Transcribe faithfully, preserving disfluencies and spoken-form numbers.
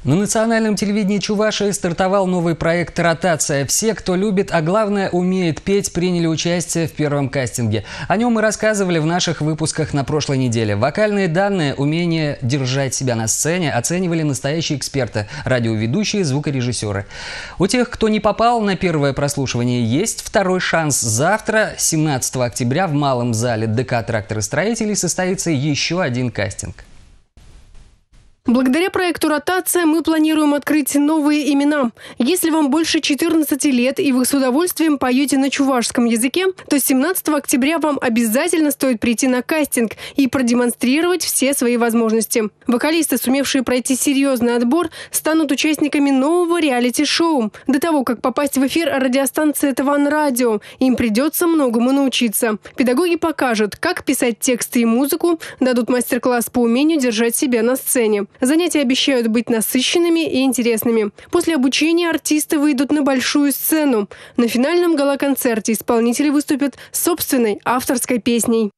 На национальном телевидении Чувашии стартовал новый проект «Ротация». Все, кто любит, а главное умеет петь, приняли участие в первом кастинге. О нем мы рассказывали в наших выпусках на прошлой неделе. Вокальные данные, умение держать себя на сцене оценивали настоящие эксперты, радиоведущие, звукорежиссеры. У тех, кто не попал на первое прослушивание, есть второй шанс. Завтра, семнадцатого октября, в Малом зале ДК «Тракторостроителей» состоится еще один кастинг. Благодаря проекту «Ротация» мы планируем открыть новые имена. Если вам больше четырнадцати лет и вы с удовольствием поете на чувашском языке, то семнадцатого октября вам обязательно стоит прийти на кастинг и продемонстрировать все свои возможности. Вокалисты, сумевшие пройти серьезный отбор, станут участниками нового реалити-шоу. До того, как попасть в эфир радиостанции «Таван Радио», им придется многому научиться. Педагоги покажут, как писать тексты и музыку, дадут мастер-класс по умению держать себя на сцене. Занятия обещают быть насыщенными и интересными. После обучения артисты выйдут на большую сцену. На финальном гала-концерте исполнители выступят с собственной авторской песней.